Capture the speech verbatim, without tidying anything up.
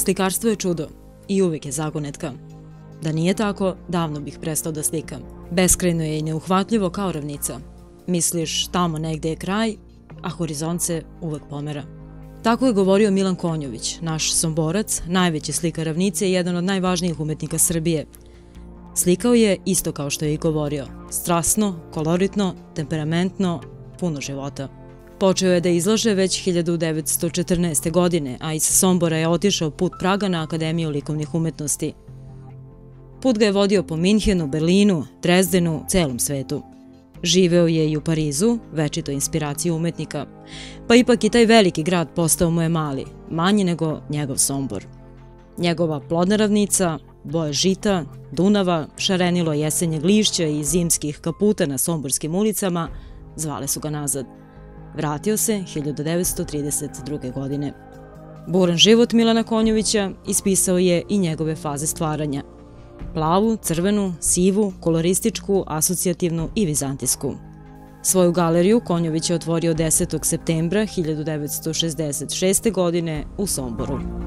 Slikarstvo je čudo i uvijek je zagonetka. Da nije tako, davno bih prestao da slikam. Beskrajno je i neuhvatljivo kao ravnica. Misliš, tamo negde je kraj, a horizont se uvek pomera. Tako je govorio Milan Konjović, naš Somborac, najveći slikar ravnice i jedan od najvažnijih umetnika Srbije. Slikao je isto kao što je i govorio, strasno, koloritno, temperamentno, puno života. Počeo je da izlaže već hiljadu devetsto četrnaeste. godine, a iz Sombora je otišao put Praga na Akademiju likovnih umetnosti. Put ga je vodio po Minhenu, Berlinu, Drezdenu, celom svetu. Živeo je i u Parizu, večito inspiraciju umetnika, pa ipak i taj veliki grad postao mu je mali, manji nego njegov Sombor. Njegova plodna ravnica, boje žita, Dunava, šarenilo jesenjeg lišća i zimskih kaputa na somborskim ulicama zvale su ga nazad. Vratio se hiljadu devetsto trideset druge. godine. Buran život Milana Konjovića ispisao je i njegove faze stvaranja. Plavu, crvenu, sivu, kolorističku, asocijativnu i vizantijsku. Svoju galeriju Konjović je otvorio desetog septembra hiljadu devetsto šezdeset šeste. godine u Somboru.